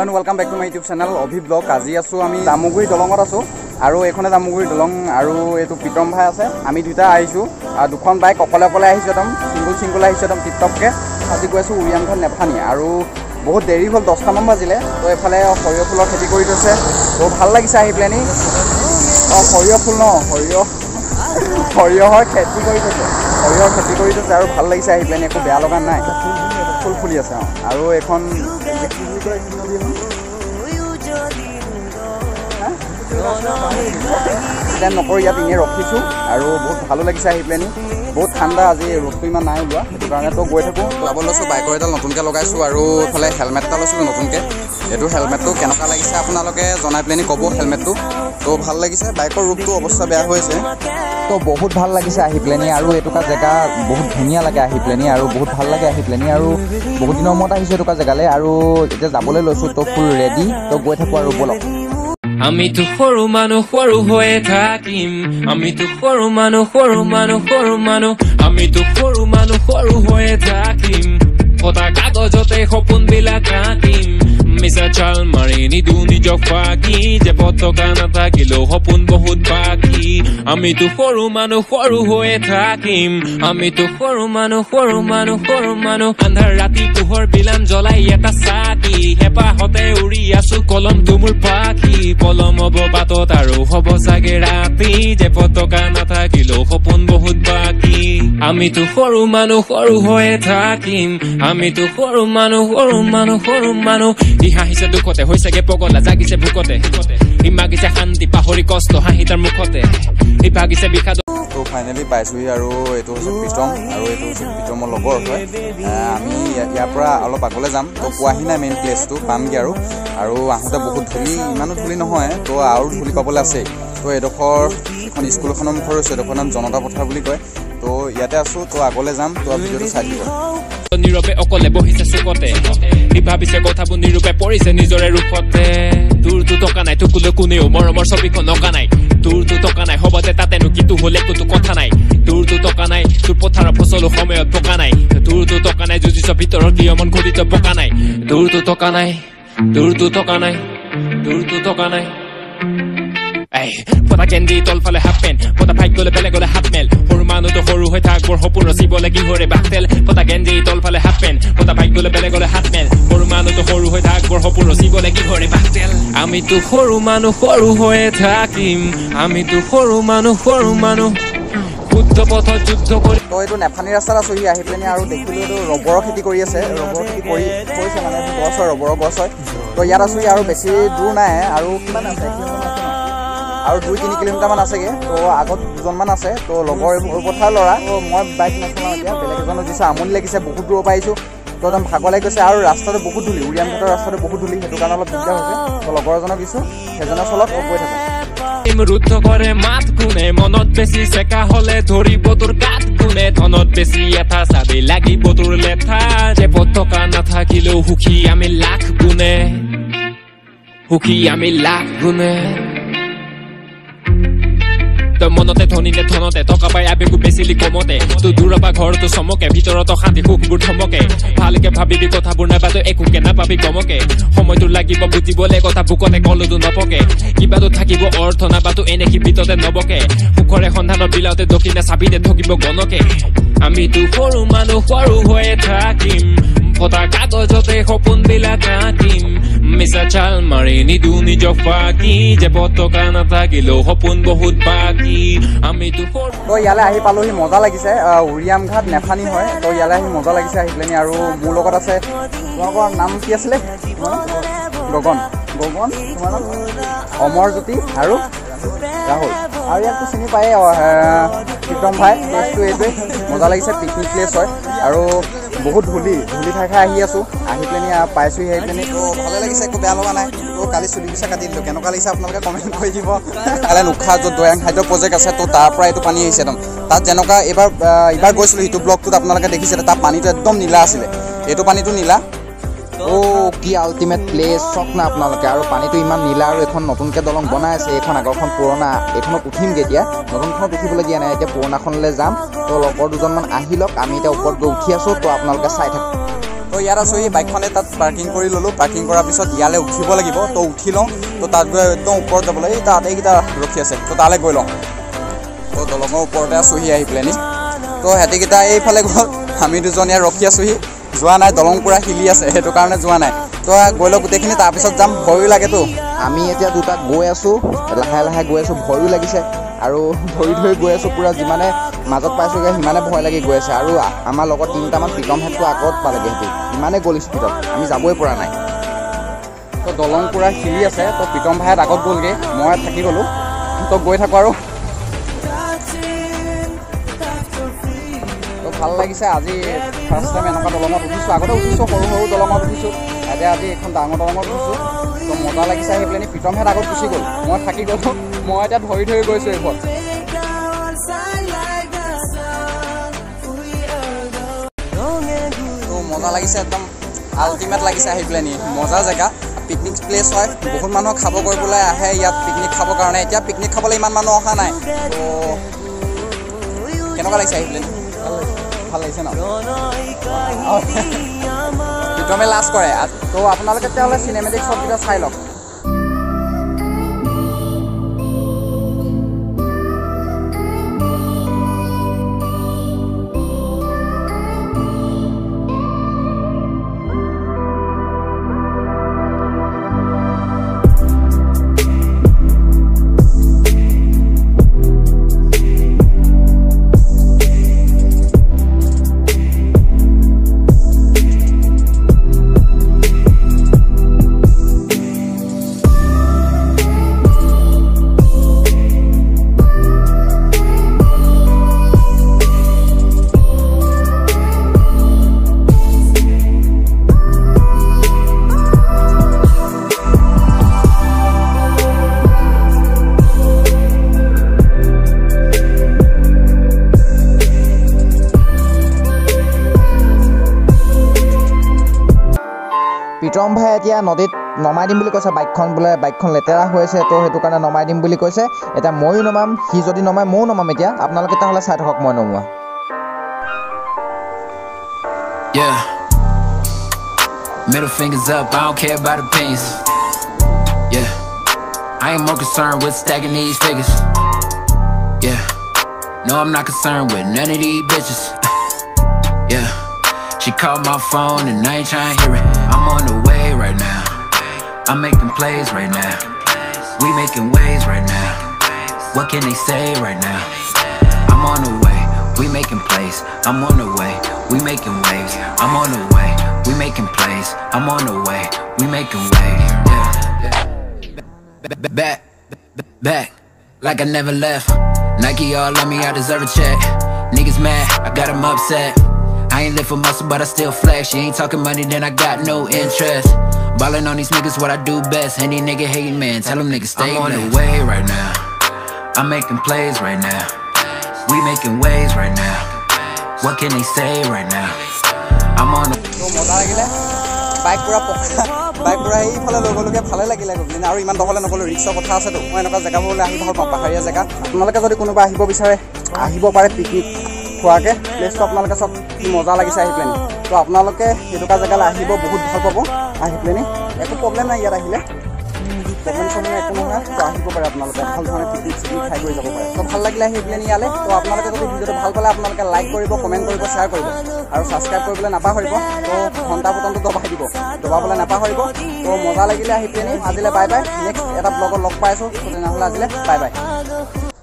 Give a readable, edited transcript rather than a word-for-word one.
And welcome back to my YouTube channel Abhi blog. আজি আছোঁ আমি জামুগুৰি দলঙত আছোঁ আৰু এইখনে জামুগুৰি দলং আৰু এইটো প্ৰীতম ভাই আছে। আমি দুটা আহিছোঁ, দুখন বাইক অকলে অকলে আহিছোঁ, একদম চিংগুল আহিছোঁ, একদম টিপটপকৈ। আজি গৈ আছোঁ উৰিয়ামঘাট নেফানি আৰু বহুত দেৰি হ'ল, 10টামান বাজিলে। তো এইফালে সৰিয়হ ফুলৰ খেতি কৰি থৈছে, তো ভাল লাগিছে আহি পেলাইনি। সৰিয়হ ফুল ন, সৰিয়হৰ খেতি কৰি থৈছে, আৰু ভাল লাগিছে আহি পেলাইনি, একো বেয়া লগা নাই, ফুল ফুলি আছে। আৰু এইখন নকৰি ইয়াত এনেই ৰখিছোঁ আৰু বহুত ভালো লাগিছে আহি পেলাইনি। বহুত ঠাণ্ডা, আজি ৰ'দটো ইমান নাই ওলোৱা, সেইটো কাৰণে তো গৈ থাকোঁ। লাভ লৈছোঁ, বাইকৰ এডাল নতুনকৈ লগাইছোঁ আৰু এইফালে হেলমেট এটা লৈছিলোঁ নতুনকৈ। এইটো হেলমেটটো কেনেকুৱা লাগিছে আপোনালোকে জনাই পেলাইনি ক'ব। হেলমেটটো তো ভাল লাগিছে, বাইকৰ ৰূপটো অৱস্থা বেয়া হৈ আছে, তো বহুত ভাল লাগিছে আহি পেলাইনি। আৰু এইটুকা জেগা বহুত ধুনীয়া লাগে আহি পেলাইনি, আৰু বহুত ভাল লাগে আহি পেলাইনি, আৰু বহুত দিনৰ মূৰত আহিছোঁ এইটুকা জেগালৈ আৰু এতিয়া যাবলৈ লৈছোঁ। তো ফুল ৰেডি, তো গৈ থাকোঁ আৰু ব'লক। আমিতো সৰু মানুহ সৰু হৈয়ে থাকিম, আমিতো সৰু মানুহ আমিতো সৰু মানুহ সৰু হৈয়ে থাকিম। কটা কাগজতে সপোন বিলাক আঁকিম, মিছা চাল মাৰি নিদো নিজক ফাঁকি, যে পতকা নাথাকিলেও সপোন বহুত বাকী। আমিতো সৰু মানুহ সৰু হৈয়ে থাকিম, আমিতো সৰু মানুহ আন্ধাৰ ৰাতি পোহৰ বিলাম জ্বলাই এটা চাকি, হেঁপাহতে উৰি আছো কলমটো মোৰ পাখি। পলম হব বাটত আৰু হব চাগে ৰাতি, যে পতকা নাথাকিলেও সপোন বহুত বাকী। আমিতো সৰু মানুহ সৰু হৈয়ে থাকিম, আমিতো সৰু মানুহ ই হাঁহিছে দুখতে, হৈছেগে পগলা, জাগিছে ভোকতে, ই মাগিছে শান্তি পাহৰি কষ্ট, হাঁহি তাৰ মুখতে, ই ভাগিছে বিষাদ। তো ফাইনেলি পাইছোঁহি আৰু এইটো হৈছে প্ৰীতম, আৰু এইটো হৈছে প্ৰীতমৰ লগৰ হয়। আমি ইয়াৰ পৰা অলপ আগলৈ যাম, তো পোৱাহি নাই মেইন প্লেচটো, পামগৈ আৰু আহোঁতে বহুত ধূলি, ইমানো ধূলি নহয়, তো আৰু ধূলি পাবলৈ আছেই। তো এইডোখৰ এখন স্কুল এখনৰ মুখৰ হৈছে, এইডোখৰ নাম জনতা পথাৰ বুলি কয়। তো ইয়াতে আছোঁ, তো আগলৈ যাম, তো ভিডিঅ'টো চাই দিব। নীৰৱে অকলে বহিছে চুকতে, সি ভাবিছে কথাবোৰ নীৰৱে পৰিছে নিজৰে ৰূপতে। তোৰতো টকা নাই, তোকলৈ কোনেও মৰমৰ ছবিখন অঁকা নাই, তোৰতো টকা নাই, হবতে তাতেনো কিটো হলে কোনো কথা নাই। তোৰতো টকা নাই, তোৰ পথাৰৰ ফচলো সময়ত পকা নাই, তোৰতো টকা নাই, যুঁজিছ ভিতৰৰ কিয় মন ঘূৰিত পকা নাই। তোৰতো টকা নাই, পতা কেন্দি তলফালে হাফ পেণ্ট, পতা ভাইক গলে বেলেগলে হাত মেল, সৰু মানুহতো সৰু হৈ থাক বৰ সপোন ৰচিবলে কি হৰে বাটেল। পতা কেন্দি তলফালে হাফ পেণ্ট, পতা ভাইক গলে বেলেগলে হাত মেল, সৰু মানুহতো সৰু হৈ থাক বৰ সপোন ৰচিবলে কি হৰে বাটেল। আমিতো সৰু মানুহ সৰু হৈয়ে থাকিম, আমিতো সৰু মানুহ শুদ্ধ পথত যুদ্ধ কৰি। তো এইটো নেফানি ৰাস্তাত আছোঁ, সি আহি পেলাইনি আৰু দেখিলোঁ এইটো ৰবৰৰ খেতি কৰি আছে, ৰবৰৰ খেতি কৰি কৰিছে, মানে গছ হয়, ৰবৰৰ গছ হয়। তো ইয়াত আছোঁ, আৰু বেছি দূৰ নাই, আৰু কিমান আছে, আৰু 2-3 কিলোমিটাৰমান আছেগৈ। তো আগত দুজনমান আছে, তো লগৰ পথাৰ ল'ৰা। তো মই বাইক নচলাওঁ এতিয়া, বেলেগ এজনো দিছোঁ, আমনি লাগিছে, বহুত দূৰৰ পৰা আহিছোঁ, তো একদম ভাগৰ লাগি গৈছে, আৰু ৰাস্তাটো বহুত ধূলি, উৰিয়ামঘাটৰ ৰাস্তাটো বহুত ধূলি, সেইটো কাৰণে অলপ দিগদাৰ হৈছে। তো লগৰ এজনক দিছোঁ, সেইজনে চলত গৈ থাকোঁ। ৰুদ্ধ কৰে মাত কোনে, মনত বেছি চেকা হলে ধৰিব তোৰ গাত কোনে, ধনত বেছি এটা চাবি লাগিব তোৰ লেঠা, যে পতকা নাথাকিলেও সুখী আমি লাখ গুণে। তই মনতে ধনীলে ধনতে, টকা পাই আবেগো বেচিলি কমতে, তোৰ দূৰৰ পৰা ঘৰতো চমকে, ভিতৰত শান্তি সুখবোৰ থমকে। ভালকে ভাবিবি কথাবোৰ নাইবা তই একোকে নাপাবি গমকে, সময়টো লাগিব বুজিবলে কথা বুকতে কলতো নপকে, কিবাতো থাকিব অৰ্থ নাইবাতো এনে কিবিততে নবকে, সুখৰে সন্ধানত বিলাওতে দক্ষিণে চাবিতে ঠকিব গণকে। আমিতো সৰু মানুহ সৰু হৈয়ে থাকিম, ফটা কাগজতে সপোন বিলাক আঁকিম, মিছা চাল মাৰি নিদো নিজক ফাঁকি, যে পতকা নাথাকিলেও সপোন বহুত বাকী। আমিতো তো ইয়ালৈ আহি পালোহি, মজা লাগিছে। উৰিয়ামঘাট নেফানি হয়, তো ইয়ালৈ আহি মজা লাগিছে আহি পেলাইনি। আৰু মোৰ লগত আছে, তোমালোকৰ নাম কি আছিলে? গগন, তোমাৰ নাম? অমৰজ্যোতি আৰু ৰাহুল, আৰু ইয়াকতো চিনি পায়েই প্ৰীতম ভাই। প্লেচটো এইটোৱে মজা লাগিছে, পিকনিক প্লেচ হয়, আৰু বহুত ধূলি ঠাই আহি আছোঁ, আহি পেলাইনি পাইছোঁহি আহি পেলাইনি। তো ভালে লাগিছে, একো বেয়া লগা নাই। তো কালি চুলি পিছা কাটি দিলোঁ, কেনেকুৱা লাগিছে আপোনালোকে কমেণ্ট কৰি দিব। কাইলৈ নোখা য'ত দৈয়াং হাইড্ৰ প্ৰজেক্ট আছে, তো তাৰ পৰা এইটো পানী আহিছে একদম। তাত যেনেকুৱা এইবাৰ গৈছিলোঁ, সিটো ব্লগটোত আপোনালোকে দেখিছিলে, তাত পানীটো একদম নীলা আছিলে, এইটো পানীটো নীলা। কি আল্টিমেট প্লেচ, চক না আপোনালোকে। আৰু পানীটো ইমান নীলা, আৰু এখন নতুনকৈ দলং বনাই আছে, এইখন আগৰখন পুৰণা, এইখনত উঠিমগৈ এতিয়া, নতুনখনত উঠিবলৈ দিয়া নাই, এতিয়া পুৰণাখনলৈ যাম। তো লগৰ দুজনমান আহি লওক, আমি এতিয়া ওপৰত গৈ উঠি আছোঁ, তো আপোনালোকে চাই থাকক। তো ইয়াত আছোঁহি বাইকখনে তাত পাৰ্কিং কৰি ল'লোঁ পাৰ্কিং কৰাৰ পিছত ইয়ালৈ উঠিব লাগিব তো উঠি লওঁ তো তাত গৈ একদম ওপৰত যাবলৈ এই তাত এইকেইটা ৰখি আছে তো তালৈ গৈ লওঁ তো দলঙৰ ওপৰতে আছোঁহি আহি পেলাইনি তো সিহঁতিকেইটা এইফালে গ'ল আমি দুজন ইয়াত ৰখি আছোঁহি যোৱা নাই দলং পূৰা হিলি আছে সেইটো কাৰণে যোৱা নাই তো গৈ লওঁ গোটেইখিনি তাৰপিছত যাম ভয়ো লাগেতো আমি এতিয়া দুটা গৈ আছোঁ লাহে লাহে গৈ আছোঁ ভয়ো লাগিছে আৰু ধৰি ধৰি গৈ আছোঁ পূৰা যিমানে মাজত পাইছোঁগৈ সিমানে ভয় লাগি গৈ আছে আৰু আমাৰ লগত 3টামান পিটম হেডটো আগত পালেগৈ সিহঁতি ইমানেই গ'ল স্পীডত আমি যাবই পৰা নাই তো দলং পূৰা হিলি আছে তো পিটম ভাইহঁত আগত গ'লগৈ মই থাকি গ'লোঁ তো গৈ থাকোঁ আৰু তো ভাল লাগিছে আজি ফাৰ্ষ্ট টাইম এনেকুৱা দলঙত উঠিছোঁ আগতে উঠিছোঁ সৰু সৰু দলঙত উঠিছোঁ এতিয়া আজি এখন ডাঙৰ দলঙত উঠিছোঁ তো মজা লাগিছে আহি পেলাই পিটম হেড আগত গুচি গ'ল মই থাকি গ'লোঁ মই এতিয়া ধৰি ধৰি গৈছোঁ এইখন তো মজা লাগিছে একদম আল্টিমেট লাগিছে আহি পেলাই মজা জেগা পিকনিক প্লেচ হয় বহুত মানুহ খাব কৰিবলৈ আহে ইয়াত পিকনিক খাবৰ কাৰণে এতিয়া পিকনিক খাবলৈ ইমান মানুহ অহা নাই তো কেনেকুৱা লাগিছে আহি পেলাই ভাল লাগিছে ন পিটমে লাজ কৰে তো আপোনালোকে তেতিয়াহ'লে চিনেমেটিক শ্বটকেইটা চাই লওক পিটম ভাই এতিয়া নদীত নমাই দিম বুলি কৈছে বাইকখন বোলে বাইকখন লেতেৰা হৈ আছে তো সেইটো কাৰণে নমাই দিম বুলি কৈছে এতিয়া ময়ো নমাম সি যদি নমাই ময়ো নমাম এতিয়া আপোনালোকে তেতিয়াহ'লে চাই থাকক মই নমোৱা Yeah, middle fingers up, I don't care about opinions. Yeah, I ain't more concerned with stacking these figures. Yeah, no I'm not concerned with none of these bitches. Yeah, she called my phone and I ain't trying to hear it. I'm on the way right now, I'm making plays right now. We making waves right now, what can they say right now? I'm on the way, we making plays. I'm on the way, we making waves. I'm on the way, we making plays. I'm on the way, we making waves. Yeah, back, like I never left. Nike all on me, I deserve a check. Niggas mad, I got them upset. I ain't live for muscle, but I still flex. You ain't talking money, then I got no interest. Ballin' on these niggas, what I do best. Any nigga hating, man, tell them niggas stay. I'm on the way right now, I'm making plays right now. We making waves right now, what can they say right now? I'm on the... তো মজা লাগিলে bike পূৰা পকা bike পূৰা এইফালে লৈ গ'লোগৈ ভালে লাগিলে গৈ আৰু ইমান দখলে নগ'লোঁ ৰিক্সৰ কথা আছেতো মই এনেকুৱা জেগাবোৰলৈ আহি ভাল পাওঁ পাহাৰীয়া জেগা আপোনালোকে যদি কোনোবা আহিব বিচাৰে আহিব পাৰে পিকনিক খোৱাকৈ প্লেচটো আপোনালোকে চব কি মজা লাগিছে আহি পেলাইনি তো আপোনালোকে এনেকুৱা জেগালৈ আহিব বহুত ভাল পাব আহি পেলাইনি একো প্ৰব্লেম নাই ইয়াত আহিলে প্ৰব্লেম চব্লেম একো নহয় তো আহিব পাৰে আপোনালোকে ভাল ধৰণে পিকনিক চিকনিক খাই গৈ যাব পাৰে তো ভাল লাগিলে আহি পেলাইনি ইয়ালৈ তো আপোনালোকে যদি ভিডিঅ'টো ভাল পালে আপোনালোকে লাইক কৰিব কমেণ্ট কৰিব শ্বেয়াৰ কৰিব আৰু ছাবস্ক্ৰাইব কৰিবলৈ নাপাহৰিব তো ঘণ্টা বুটামটো দবাই দিব দবাবলৈ নাপাহৰিব তো মজা লাগিলে আহি পেলাইনি আজিলৈ বাই বাই নেক্সট এটা ব্লগত লগ পাইছোঁ তো তেনেহ'লে আজিলৈ বাই বাই